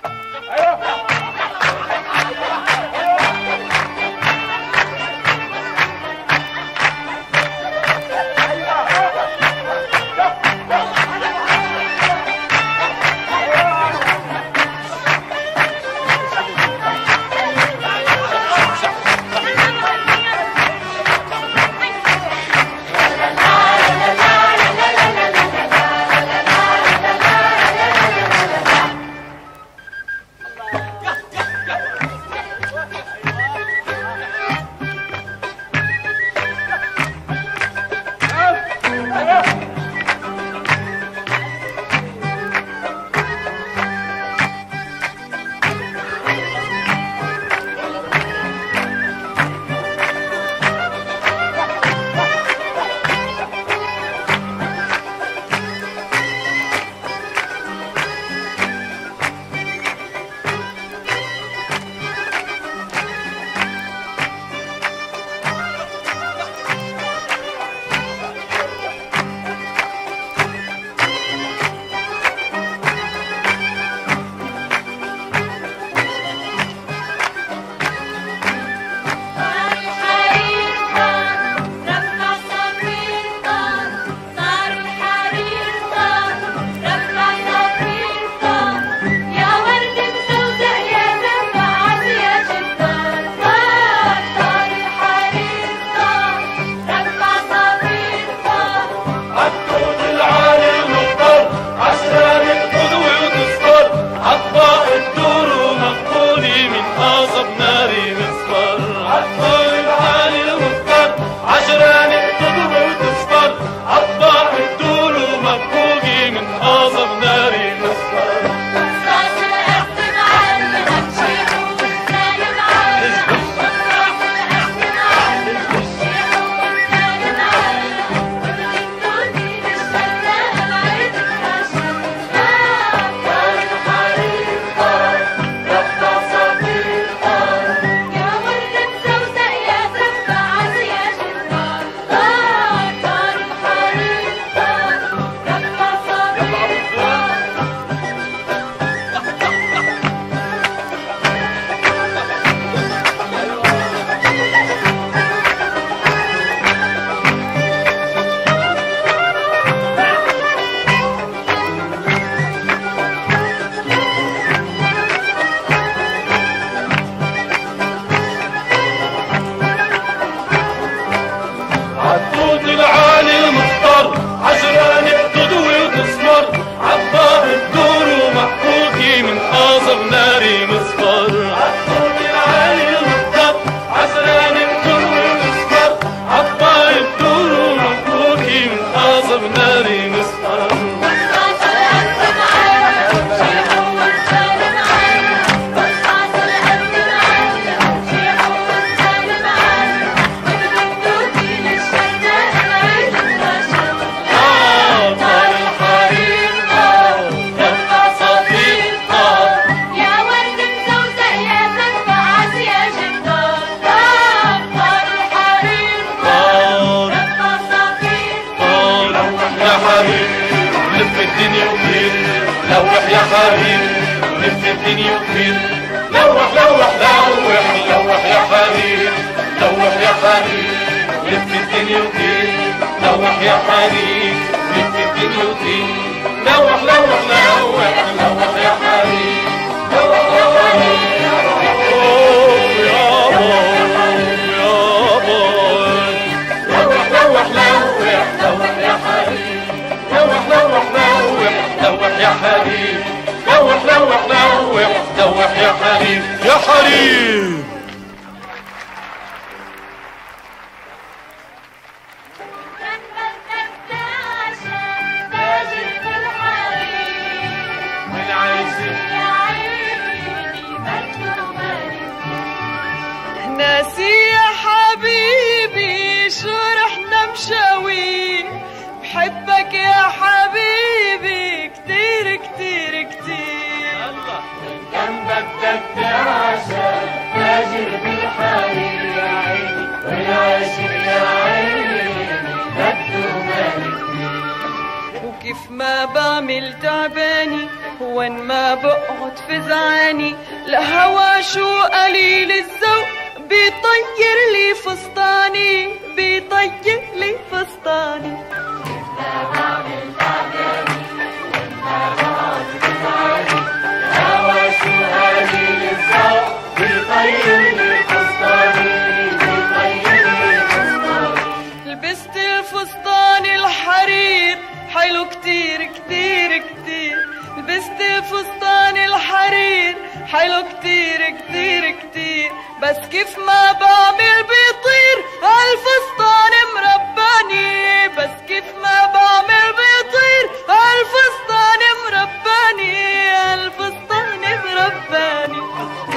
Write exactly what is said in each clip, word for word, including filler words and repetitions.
جنبك بدي عشان وين ما بقعد فزعاني الهوى شو قليل الذوق بيطير لي فستاني بيطير لي فستاني. الهوى شو قليل الذوق بيطير لي فستاني بيطير لي فستاني. لبست الفستان الحرير حلو كتير كتير كتير. لبست الفستان الحرير حلو كتير كتير كتير. بس كيف ما بعمل بيطير هالفستان مرباني. بس كيف ما بعمل بيطير هالفستان مرباني. هالفستان مرباني.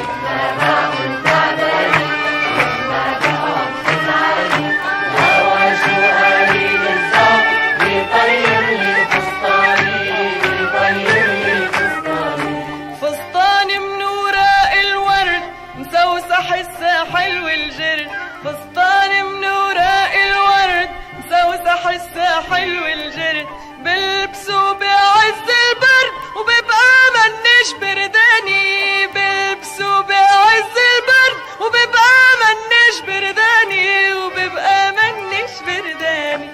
حلو الجرد فستان من وراء الورد مسوسح الساحل والجرد. بلبسه بعز البرد وببقى منش برداني. بلبسه بعز البرد وببقى منش برداني وببقى منش برداني.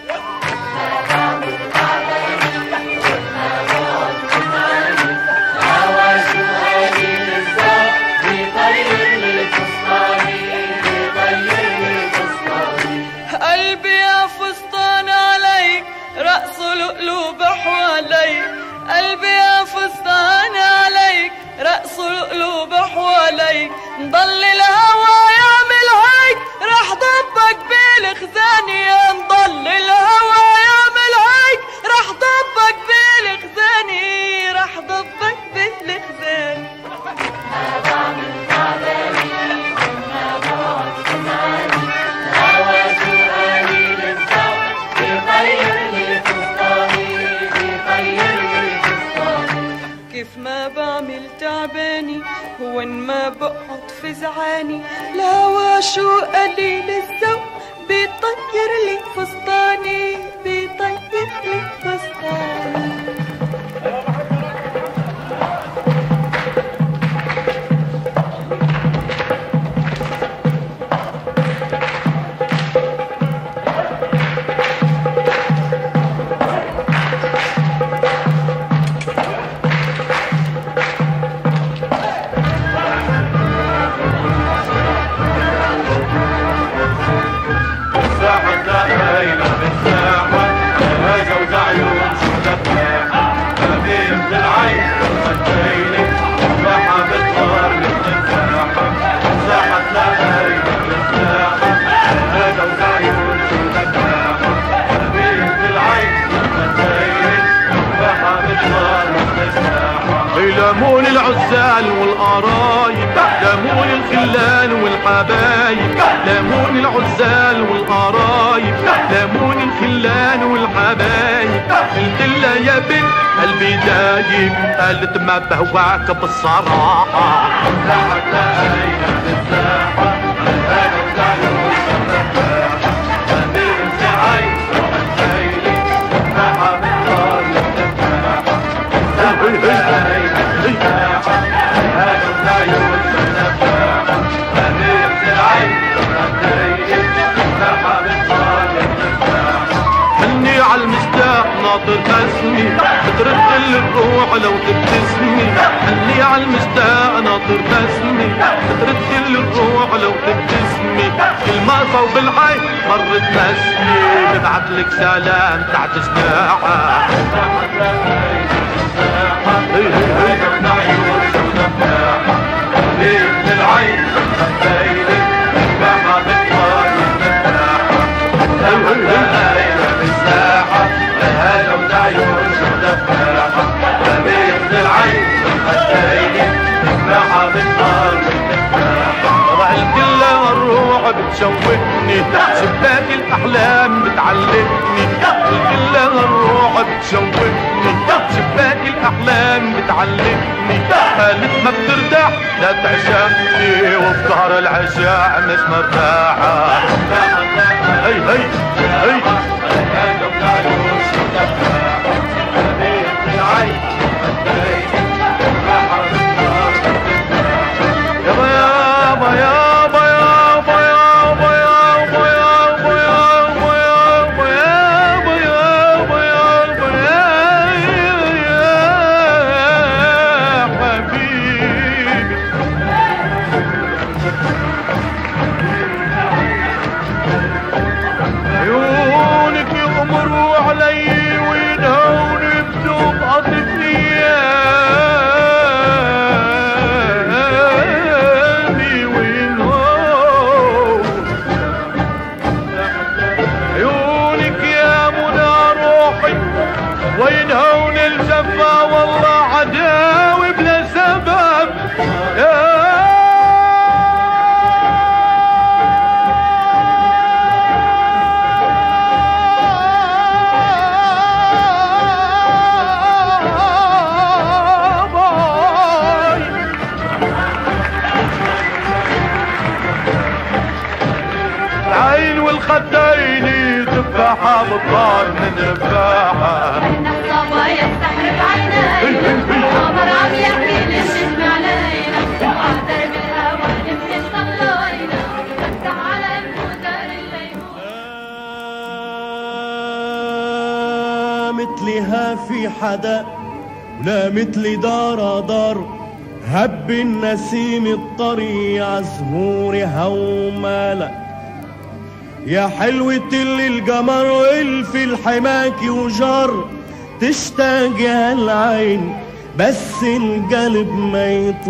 رقصه لقلوب حواليك قلبي يا فستان عليك. رقصه لقلوب حواليك نضل الهوى يعمل هيك رح ضبك بالخزاني. نضل الهوى يعمل هيك رح ضبك بالخزاني. رح ضبك بالخزاني. كيف ما بعمل تعباني وين ما بقعد فزعاني الهوى شو قليل الذوق بيطير لي فستاني بيطير لي فستاني. لمون العزال والقرايب لمون الخلان والحبايب. لمون العزال والقرايب لمون الخلان والحبايب. قلت لها يا بنت قلبي دايب قالت ما بهواك بالصراحة. هني عالمشتاق ناطر بسمي بترد الروح لو تبتسمي. هني عالمشتاق ناطر بسمي بترد الروح لو تبتسمي. كل ما صوب العين مرت نسمي ببعتلك سلام تحت جناحها. بتشوقني شباك الأحلام بتعلقني. كلها الروح بتشوقني شباك الأحلام بتعلقني. قالت ما بترتاح لا تعشقني وفي ظهر العشاء مش مرتاحة. هي هي هي السباحة بالطار مذباحة. احنا الصبايا السحر بعينينا، القمر عم يحكي لي الجسم علينا، وعلى درب الهوى نبني صلينا، نفتح على الموتر الليمون. لا مثلها في حدا ولا مثلي دار دار، هب النسيم الطري عزهورها ومالك يا حلوة اللي القمر والف الحماكي وجر، تشتاق العين بس القلب ما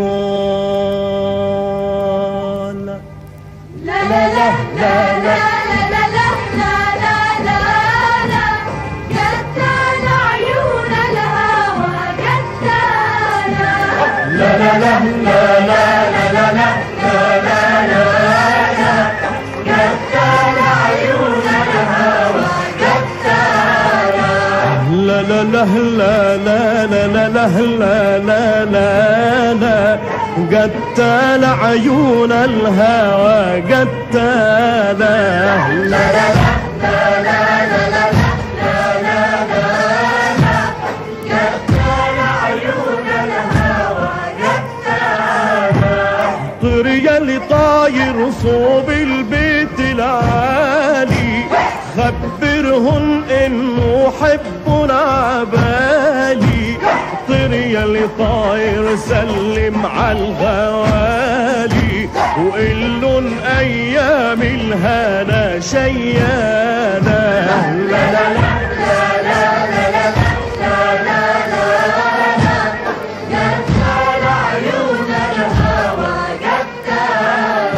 يطال. لا لا لا لا لا لا لا لا لا لا لا، قتال عيون الهوى قتال. لا لا لا لا لا لا لا لا لا لا، قتال عيون الهوى قتال. لا لا لا لا لا لا لا لا لا لا لا، قتال عيون الهوى قتال. لا لا لا لا لا لا لا لا، قتال عيون الهوى قتال. طريق اللي طاير صوب البيت العالي، خبرهن انه حبنا عبالي. طريق اللي طاير سلم عالغوالي، وقلن ايام الهنا شيانا. لا لا لا لا لا لا لا لا لا لا، قتال عيون الهوى قتال.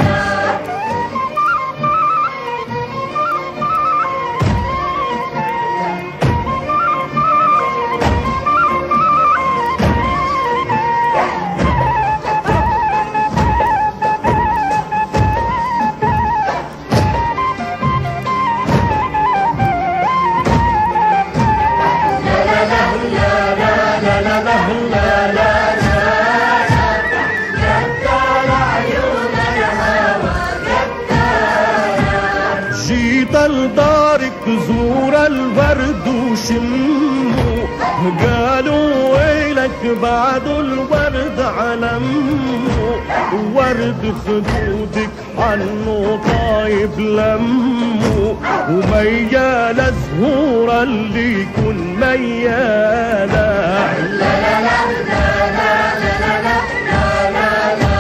جيت لدارك زور الورد وشمه، قالوا ويلك بعد الورد علمه. ورد خدودك حنو طايب لمه، وميال زهور اللي يكون ميالة. لا لا لا لا لا لا لا لا لا،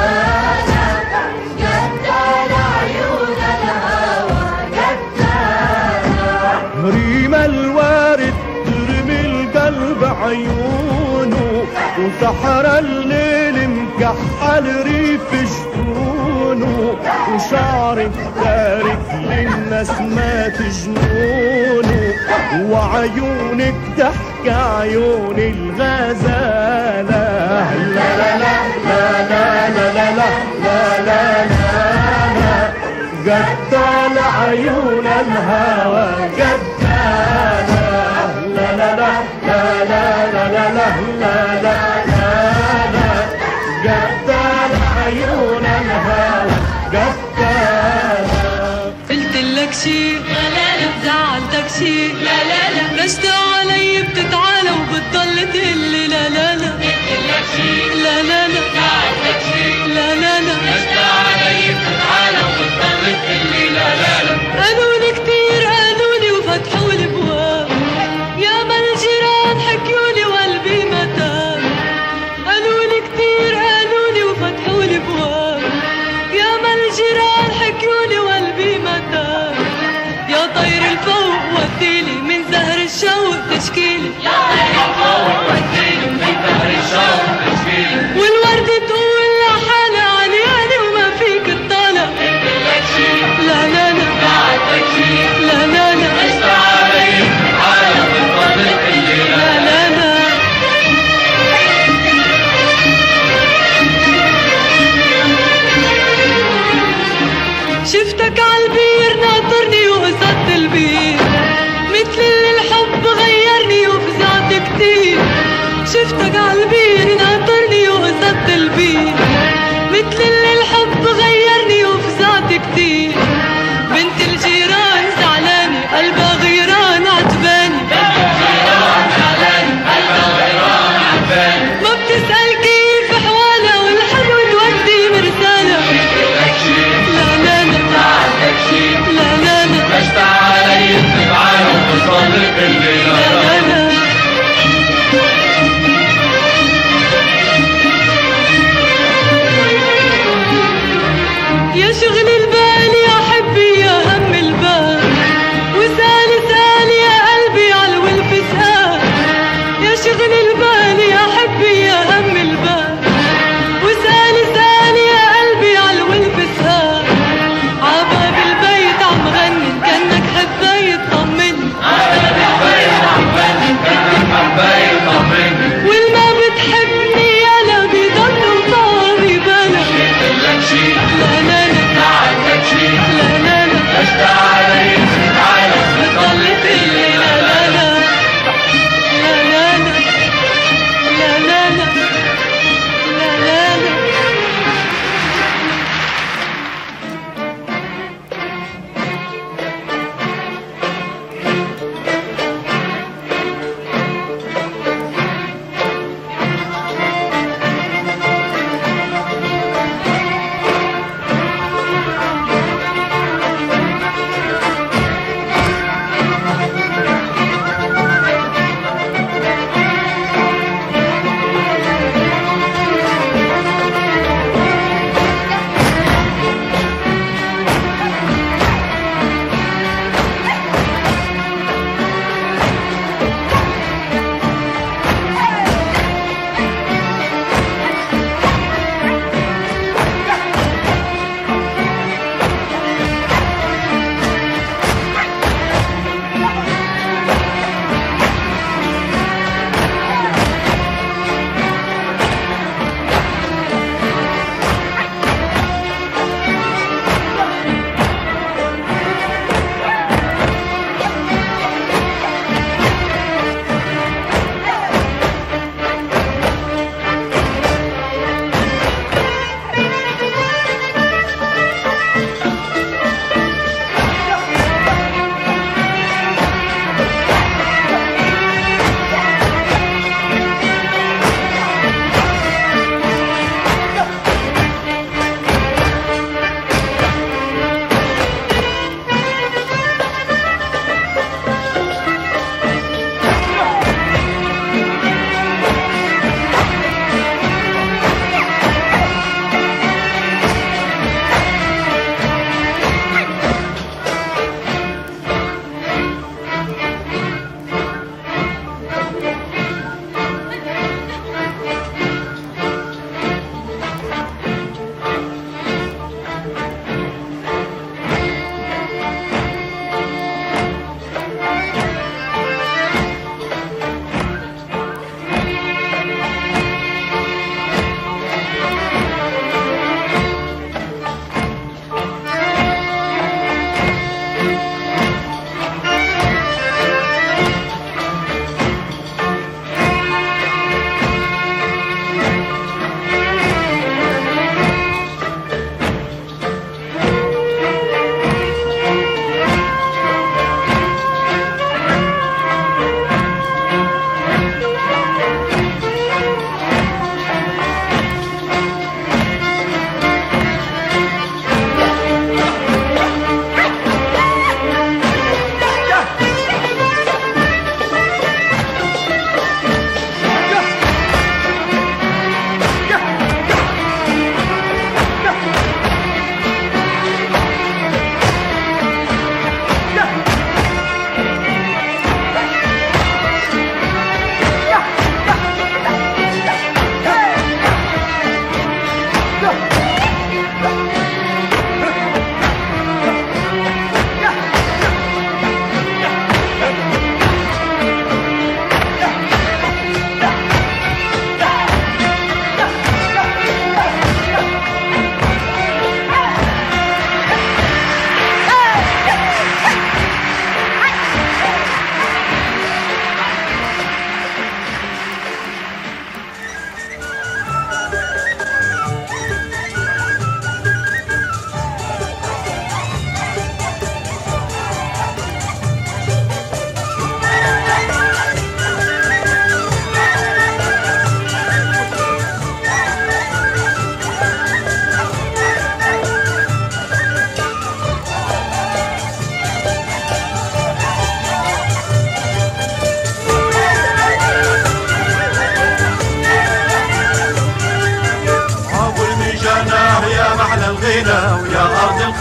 قتال عيون الهوى قتال. ريم الوارد ترمي القلب عيونه، وسحر الليل مكحل ريف جفونه، وشعرك تارك للناس ما تجنونه، وعيونك تحكي عيون الغزالة. لا لا لا لا لا لا لا لا لا لا، قتال عيون الهوى قتال. لا لا لا لا لا لا لا لا لا لا، قتال عيون الهوى قتال. قلت لك شي لا لا لا، زعلتك شي لا لا لا، رشت علي بتتعالى وبتضل تقلي لا لا لا. قلت لك شي لا لا لا زعلتك شي، لا لا لا، رشت علي بتتعالى وبتضل تقلي لا لا لا. قالولي كتير قالولي وفتحولي بواب، يا ما الجيران حكيولي وقلبي متاب. قالولي كتير قالولي وفتحولي بواب، يا ما الجيران حكيولي وقلبي متاب.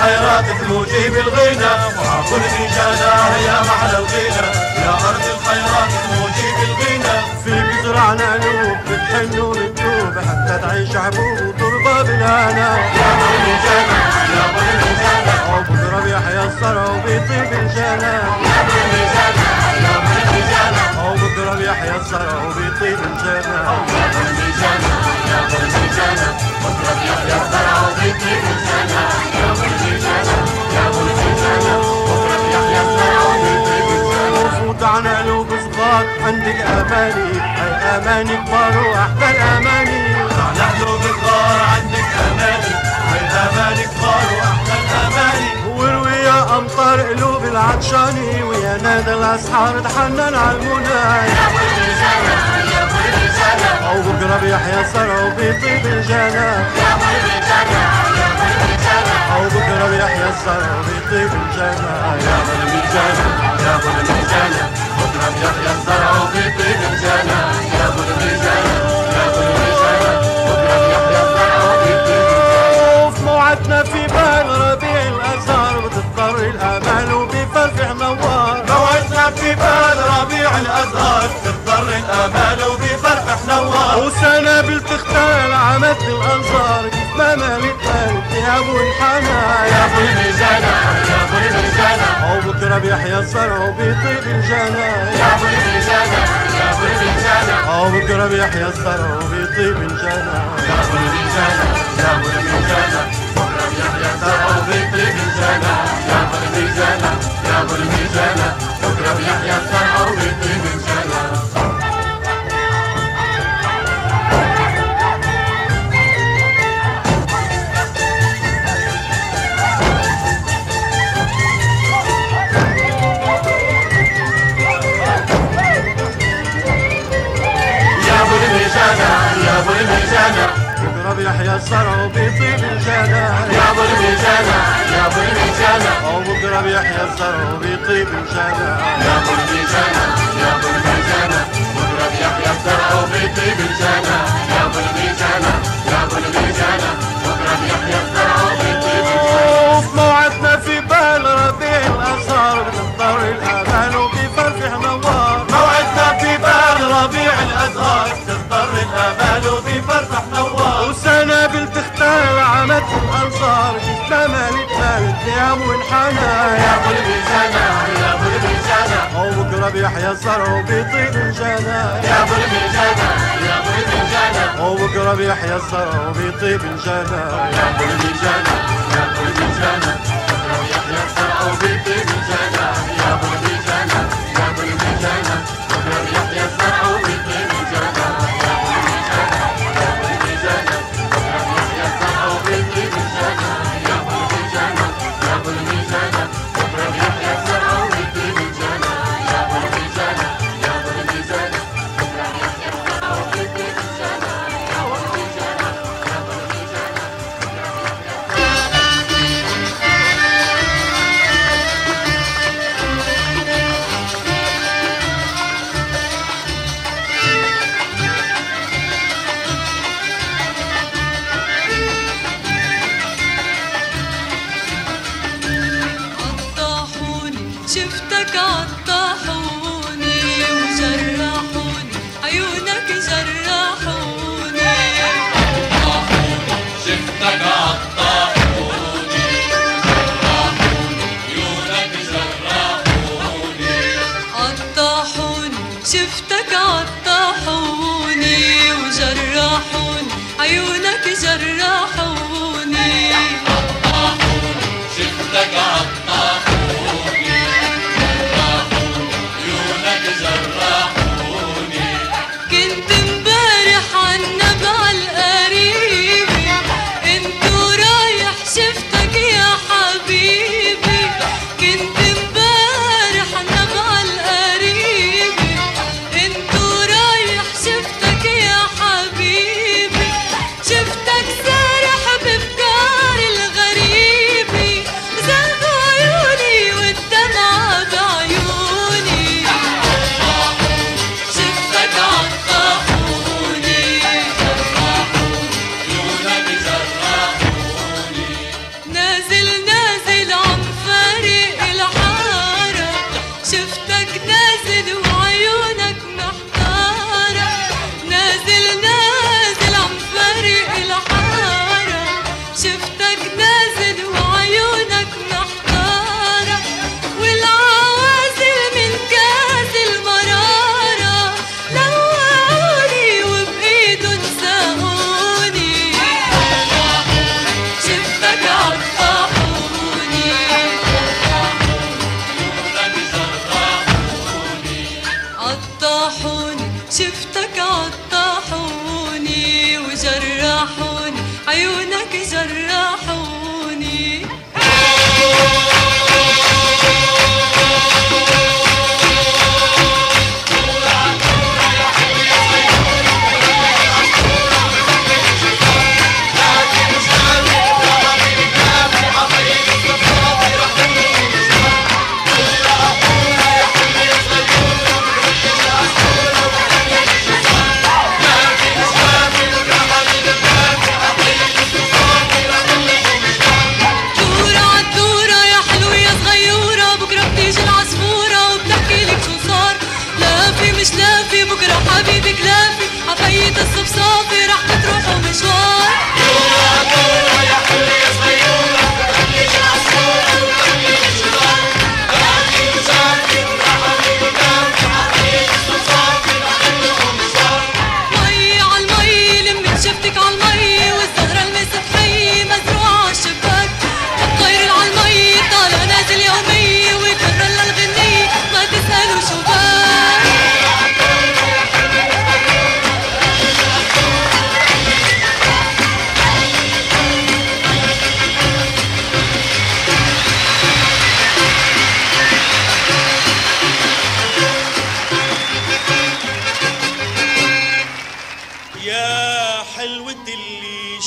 الخيرات تموجي بالغنى وعقل ميزانة يا محلى الغنى يا أرض الخيرات تموجي بالغنى فيك زرعنا نوب بتحن ونتوب حتى تعيش حبوب وتربى بالهنا يا ابو الميزانة يا ابو الميزانة وبكره بيحيى الثرى وبيطيب الجنة يا ابو الميزانة يا ابو الميزانة وبكره بيحيى الثرى وبيطيب الجنة يا ابو الميزانة يا ابو الميزانة بكره بيحيى الثرى وبيطيب الجنة يا ابو الميزانة يا ابو الميزانة بكره بيحيى الثرى وبيطيب الجنة وفوت عن قلوب صغار عندك اماني هاي اماني كبار واحلى الاماني على قلوب الغار عندك اماني هاي اماني كبار واحلى الاماني وروي يا امطار قلوب العطشاني ويا نادى الاسحار تحنن على المنى يا ابو الميزانة يا ابو الميزانة وبكره بيحيى الثرى وبيطيب الجنة يا ابو الميزانة يا ابو الميزانة وبكره بيحيى الثرى وبيطيب الجنة يا ابو الميزانة يا ابو الميزانة بكره بيحيى الثرى وبيطيب الجنة يا ابو الميزانة يا ابو الميزانة بكره بيحيى الثرى وبيطيب الجنة وفي موعدنا في بال ربيع الازهار بتضطر الامال وبيفرفع نوار موعدنا في بال ربيع الازهار تضطر الامال وبفرح نوار وسنابل تختال عمد الانظار كيف ما مالت قلب ثياب والحنا يا ابو الميزانة يا ابو الميزانة وبكره بيحيى الثرى وبيطيب الجنة يا ابو الميزانة يا ابو الميزانة وبكره بيحيى الثرى وبيطيب الجنة يا ابو الميزانة يا ابو الميزانة بكره بيحيى الثرى وبيطيب الجنة يا ابو الميزانة يا ابو الميزانة بكره بيحيى الثرى وبيطيب الجنة يا ابو الميزانة يا ابو الميزانة بكره بيحيى الثرى وبيطيب الجنة يا ابو الميزانة يا ابو الميزانة وبكره بيحيى الثرى وبيطيب الجنة يا ابو الميزانة يا ابو الميزانة بكره بيحيى الثرى وبيطيب الجنة يا ابو الميزانة يا ابو الميزانة بكره بيحيى الثرى وبيطيب الجنة وفي موعدنا في بال ربيع الازهار بتضطر الامال وبيفرفع نوار موعدنا في بال ربيع الازهار تضطر الامال وبفرح نوار وسنابل تختال عمد الانصار كيف ما مالت مالت ثياب والحنا يا ابو الميزانة يا ابو الميزانة وبكره بيحيى الثرى وبيطيب الجنة يا ابو الميزانة يا ابو الميزانة وبكره بيحيى الثرى وبيطيب الجنة يا ابو الميزانة يا ابو الميزانة بكره بيحيى الثرى وبيطيب الجنة يا ابو الميزانة يا ابو الميزانة بكره بيحيى الثرى وبيطيب الجنة يا ابو الميزانة يا ابو الميزانة بكره بيحيى الثرى وبيطيب الجنة يا ابو الميزانة يا ابو الميزانة بكره بيحيى الثرى وبيطيب الجنة يا ابو الميزانة يا ابو الميزانة بكره بيحيى الثرى وبيطيب الجنة يا ابو الميزانة يا ابو الميزانة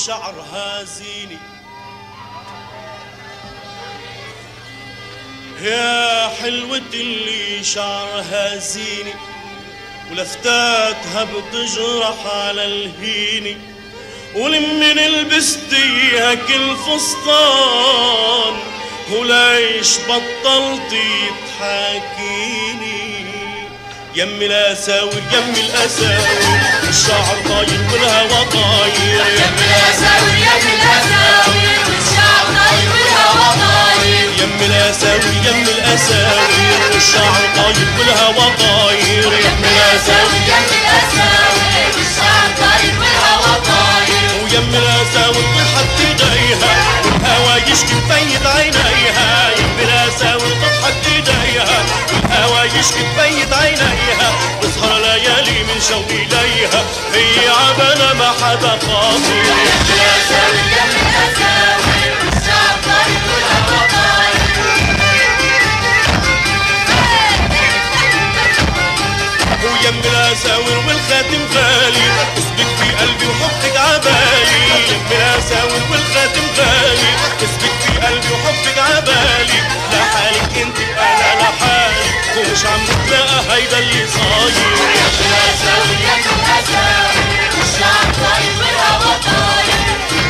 شعرها زيني يا حلوة اللي شعرها زيني ولفتاتها بتجرح على الهيني ولمن لبستيها كل فستان وليش بطلتي تحاكيني يمي الاساور يمي الاساور الشعر طاير والهوا طاير يمي الاساور يمي الاساور والشعر طاير والهوا طاير يمي الاساور يمي الاساور والشعر طاير والهوا طاير يمي الاساور يمي الاساور والشعر طاير والهوا طاير ويمي الاساور تضحك ايديها والهوا يشكي بفيد عينيها يمي الاساور تضحك ايديها والهوا يشكي بفيد عينيها بسهر ليالي من شوقي ليها هي عبالة ما حدا خاطر يمي الاساور يمي الاساور والشعر طاير والهوا طاير ويم الاساور والخاتم غالي اسمك في قلبي وحبك عبالي يم الاساور والخاتم غالي اسمك في قلبي وحبك عبالي لا حالك انت وانا لا حالي ومش عم نتلاقى هيدا اللي صاير يم الاساور يم الاساور والشعر طاير والهوا طاير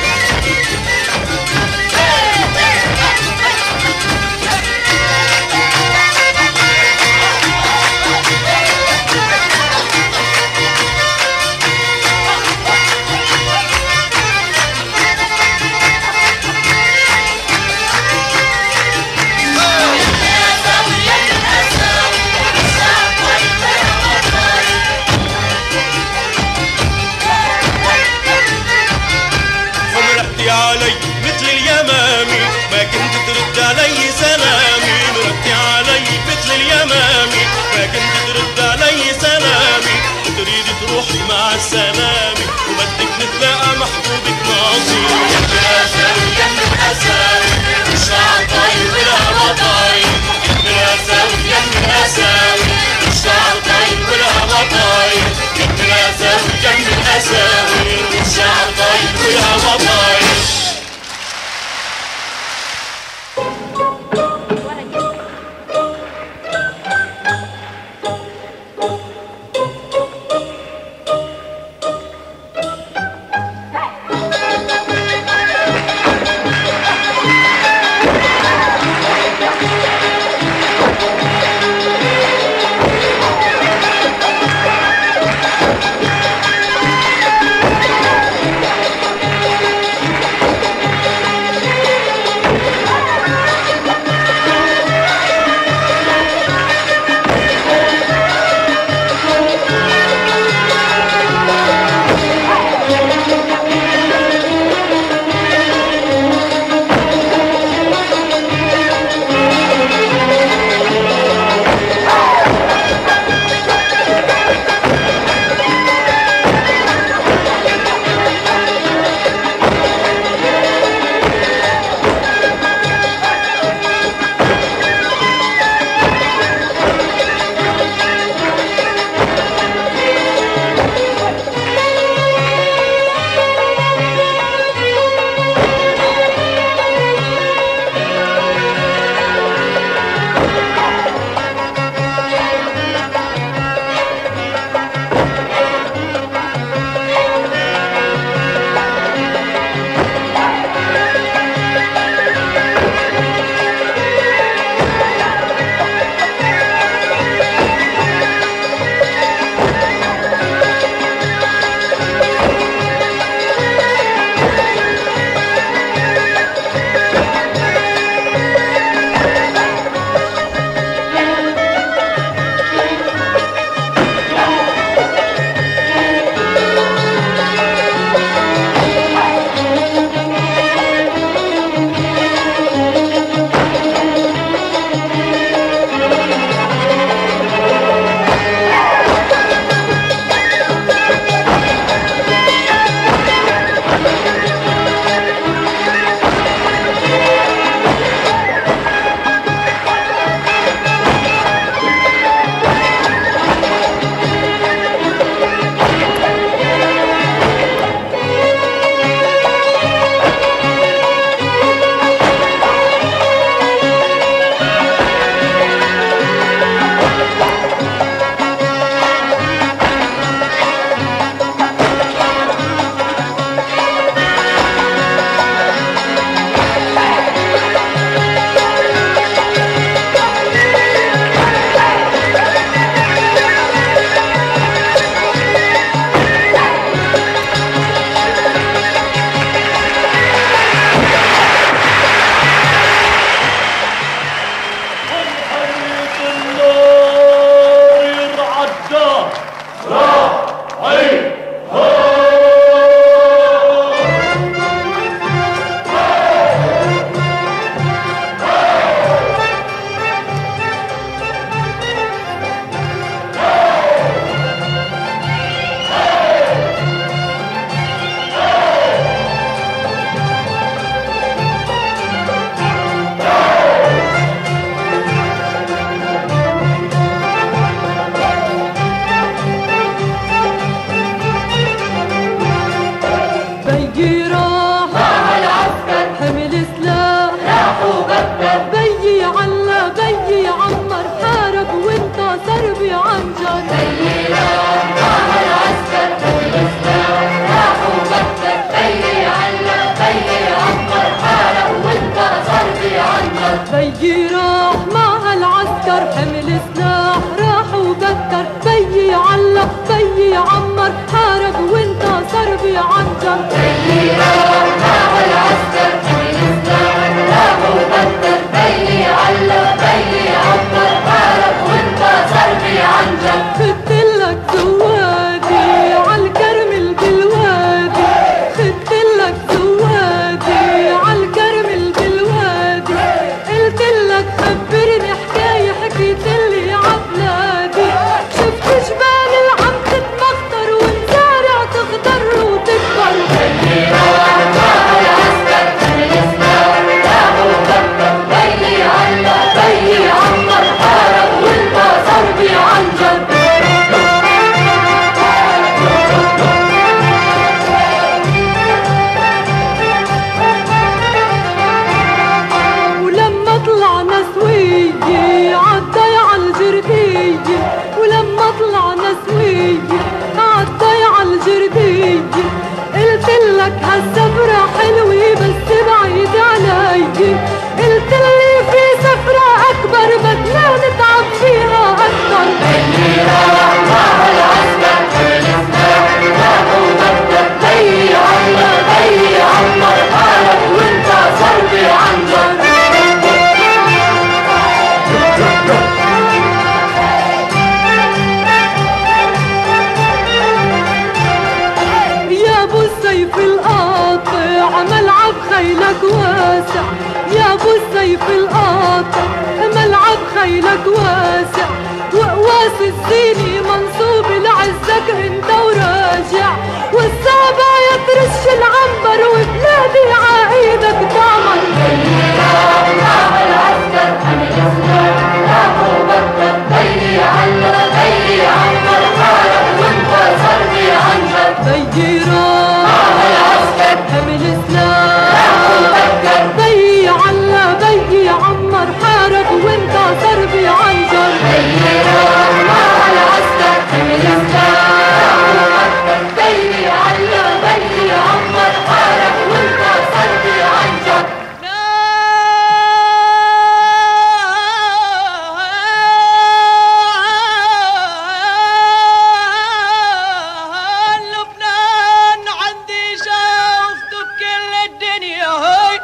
علي مثل اليمامي ما كنت ترد علي سلامي مرقتي علي مثل اليمامي ما كنت ترد علي سلامي تريدي تروحي مع السلامي وبدك نتلاقى محبوبك ناصر يم الاساور يم الاساور والشعر طاير والهوا طاير يم الاساور يم الاساور والشعر طاير والهوا طاير يم الاساور يم الاساور والشعر طاير والهوا طاير بيي راح مع العسكر حمل سلاح راح وبكر، بيي علق بيي عمر حارب وانتصر بعنجر. بيي راح مع العسكر حمل سلاح راح وبكر، بيي علق بيي عمر حارب وانتصر بعنجر. خدتلك زوادي عالكرمل بالوادي، خدتلك زوادي عالكرمل بالوادي، قلتلك خبرني حكاية حكيتلي عبلادي، شفت جبال العم تتمخضر والمزارع تخضر وتكبر. بيي راح مع العسكر حمل سلاح راح وبكر، بيي علق بيي عمر حارب وانتصر بعنجر. ولما طلعنا سوية عالضيعة الجردية، ولما طلعنا سوية عالضيعة الجردية، قلتلك هالسفرة حلوة بس بعيد علي، قلتلي في سفرة أكبر بدنا نتعب فيها أكتر. بيي راح مع العسكر حمل سلاح راح وبكر، بيي علق بيي عمر حارب وانتصر بعنجر. يا ابو السيف القاطع ملعب خيلك واسع، يا ابو السيف القاطع ملعب خيلك واسع، وقواس الزيني منصوب لعزك انت وراجع، والسعبايا ترش العنبر وبلادي عايدك تعمر. بيي راح مع العسكر حمل سلاح راح وبكر، بيي علق بيي عمر حارب وانتصر بعنجر. بيي راح العسكر حمل سلاح وبكر، بيي علا بيي عمر حارب وانتصر بعنجر. بيي راح مع العسكر حمل سلاح وبكر، بيي علق بيي عمر حارب وانتصر بعنجر. لبنان عندي شوفته بكل الدنيا هاي،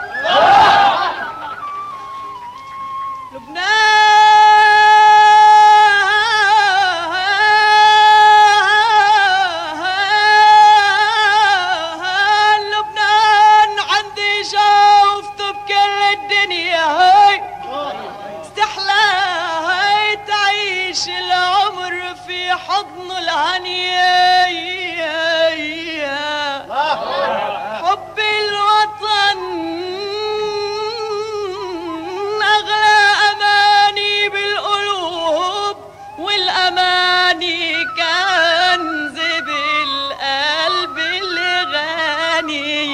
لبنان لبنان عندي شوفته بكل الدنيا هاي، استحلى هاي تعيش العمر في حضن الهنية، حب الوطن أغلى أماني بالقلوب، والأماني كنز بالقلب اللي غني.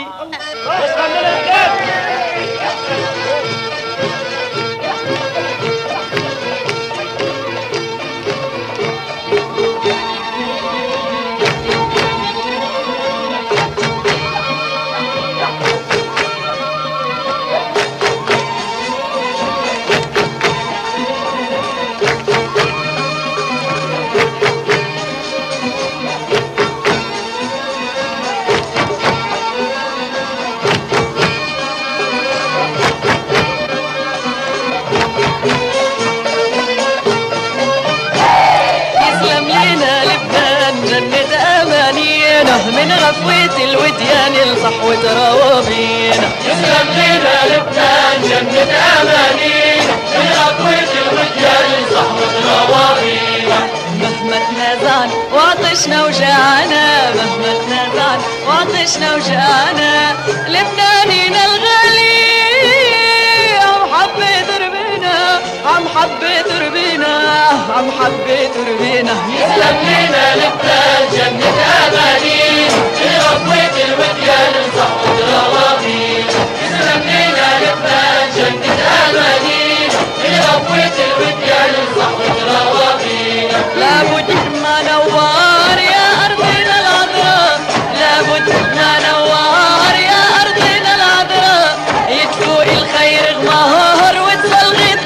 يسلم لينا لبنان جنة أمانينا، من غفوة الوديان لصحوة روابينا. يسلم لينا لبنان جنة أمانينا، من غفوة الوديان لصحوة روابينا. مهما تنازعنا وعطشنا وجعنا، مهما تنازعنا وعطشنا وجعنا، لبنانينا الغالي عم حبي دربنا، عم حبي دربنا، عم حبي دربنا. يسلم لينا لبنان جنة أمانينا، من غفوة الوديان لصحوة روابينا. يسلم لينا لبنان جنة أمانينا، من غفوة الوديان لصحوة روابينا. لابد ما نوار يا أرضنا العذراء، لابد ما نوار يا أرضنا العذراء، يدفوق الخير غمار وتلغي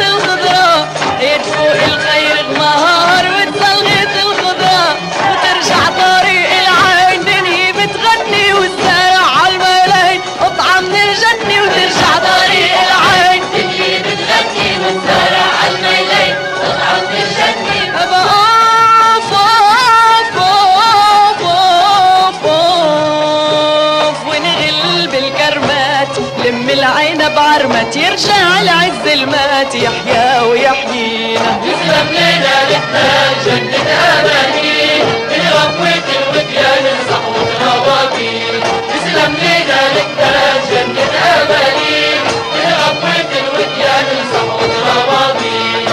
لم العنب عرمت يرجع العز المات يحيا ويحيينا. يسلم لينا لحنا جنة أماني من غفوة الوديان صحوة الروابين. يسلم لينا لحنا جنة أماني من غفوة الوديان صحوة الروابين.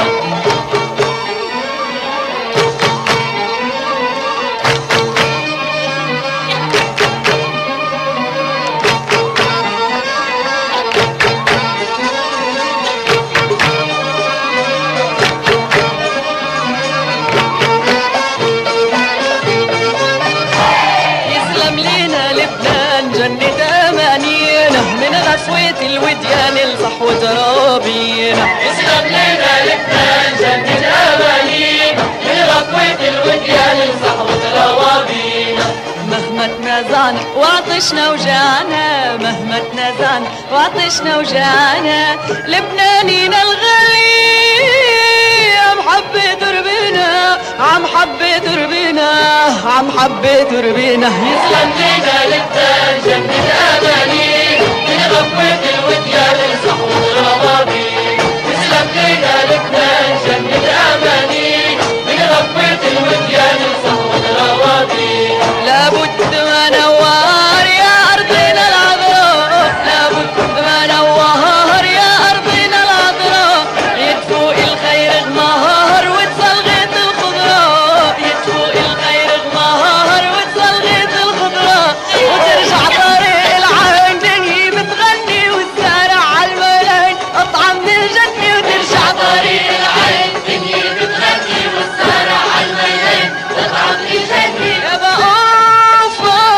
جنة أمانينا من غفوة الوديان لصحوة رابينا. يسلم لينا لبنان جنة أمانينا من غفوة الوديان لصحوة روابينا. مهما تنازعنا وعطشنا وجعنا، مهما تنازعنا وعطشنا وجعنا، لبنانينا الغالي عم حبة دربنا، عم حبة دربنا، عم حبة دربنا. يسلم لينا لبنان جنة أمانينا من غفوة الوديان لصحوة روابينا. يسلم لينا لبنان جنة أمانينا من غفوة الوديان لصحوة روابينا. لابد ما نوار يا أرضنا العذراء، لابد ما نوار يا أرضنا العذراء، يدفوق الخير غمار وتصلغت الخضراء، يدفوق الخير غمار وتصلغت الخضراء، وترجع طريق العين دنيا بتغني والزارع عالملايين قطعة من الجنة، وترجع طريق العين دنيا بتغني والزارع عالملايين قطعة من الجنة. يا بقوف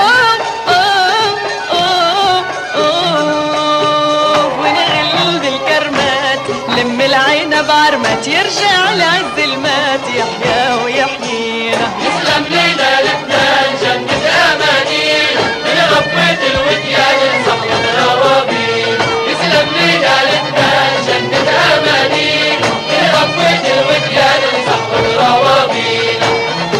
اوف اوف اوف ونغل بالكرمات، لم العنب عرمت يرجع العز المات يحيا ويحيينا. يسلم لينا لبنان جنة أمانينا من غفوة الوديان لصحوة روابينا. يسلم لينا لبنان جنة أمانينا من غفوة الوديان لصحوة روابينا.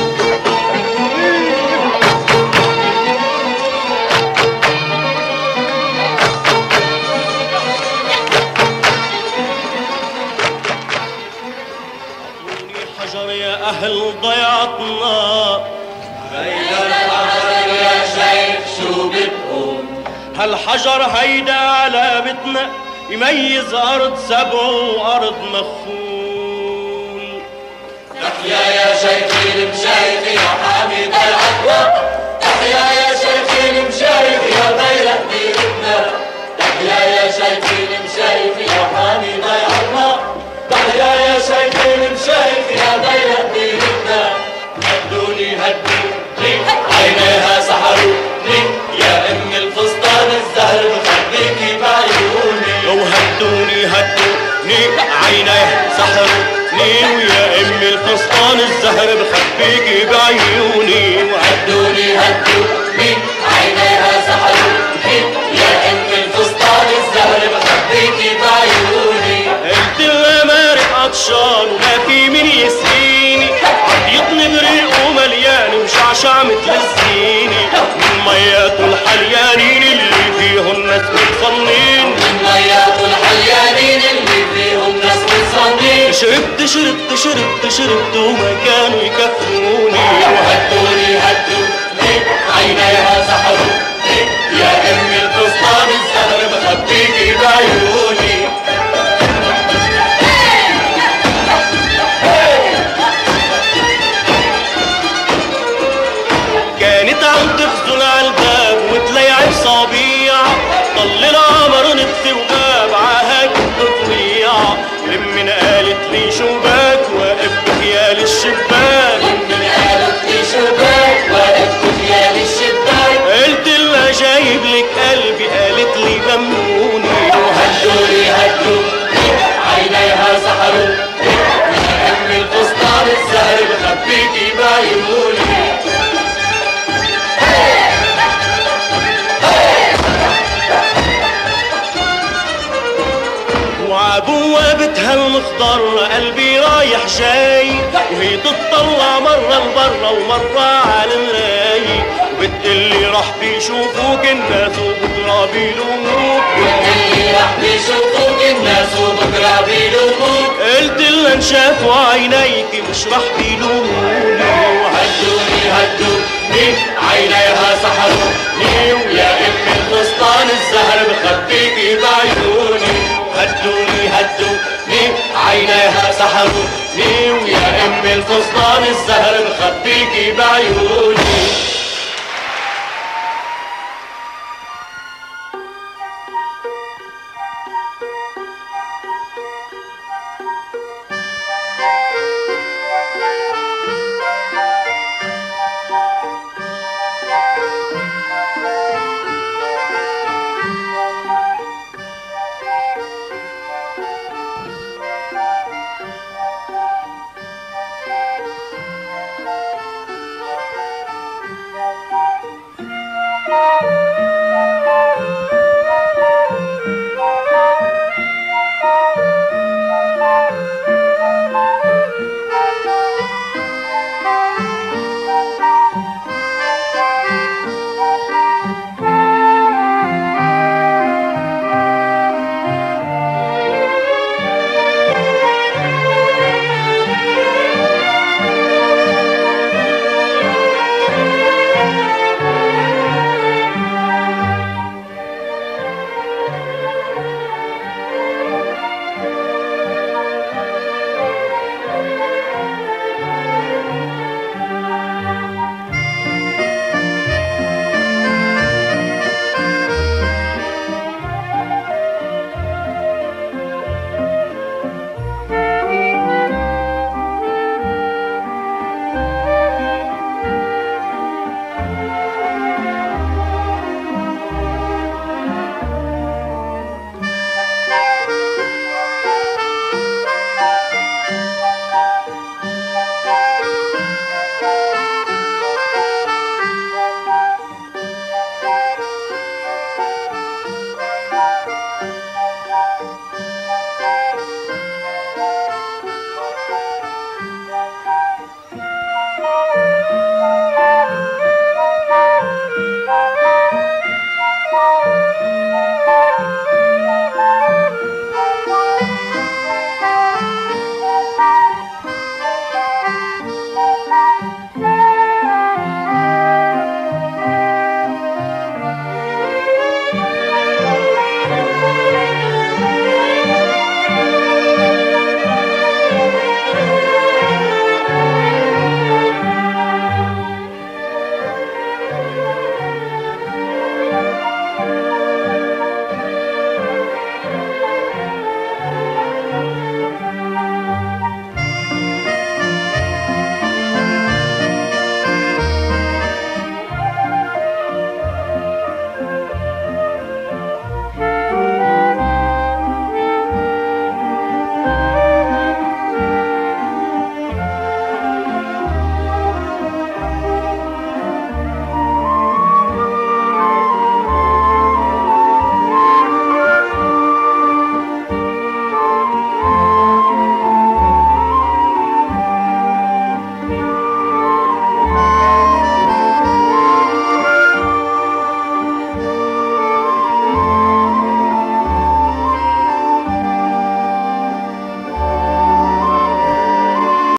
حجر يا أهل ضيعتنا، هيدا الحجر يا شيخ شو بتقول؟ هالحجر هيدا على بتنا يميز أرض سبع وأرض مخول. تحيا يا شيخي المشايخ يا حامي ضيعتنا، تحيا يا شيخي المشايخ يا ضيرة ديرتنا، تحيا يا شيخي المشايخ يا حامي ضيعتنا، تحيا يا شيخي المشايخ يا ضيرة ديرتنا. هدوني هدوني عينيها سحروني يا ام الفستان الزهر بخبيكي بعيوني. وهدوني هدوني عينيه سحروني ويا ام الفستان الزهر بخبيكي بعيوني. هدوني هدوني عينيها سحروني يا ام الفستان الزهر بخبيكي بعيوني. قلت لها مارق عطشان وما في من يسقيني، عطيتني بريق ومليان ومشعشع متل الزيني، من مياته الحليانين اللي فيهم ناس متصنين، من مياته الحليانين اللي فيهم ناس متصنين. شربت شربت شربت شربت وما كانوا يكفوني. وهدوني هدوني عينيها سحروني يا ام الفستان الزهر بخبيكي بعيوني. كانت عم تغزل عالباب وتليعب صبيع، ضل القمر نطفي وغاب عهاك التطليع، لمن قالت لي شباك واقف بخيال الشباك، لمن قالت لي شباك واقف بخيال الشباك. قلت لها جايب لك قلبي، قالت لي ممنوني. وهدوني هدوني عينيها سحروني يا ام الفستان الزهر بخبيكي بعيوني. وعبوابتها المخضر قلبي رايح جاي، وهي تطلع مرة لبرا ومرة على المراي، وبتقلي راح بيشوفوك الناس وبكرة بيلوموك، وبتقلي بيشوفوك الناس وبكره بيلوموك. قلت لهم شافوا عينيك مش رح بيلوموني. وهدوني هدوني عينيها سحروني، ويا ام الفستان الزهر بخبيكي بعيوني. هدوني هدوني عينيها سحروني، ويا ام الفستان الزهر بخبيكي بعيوني.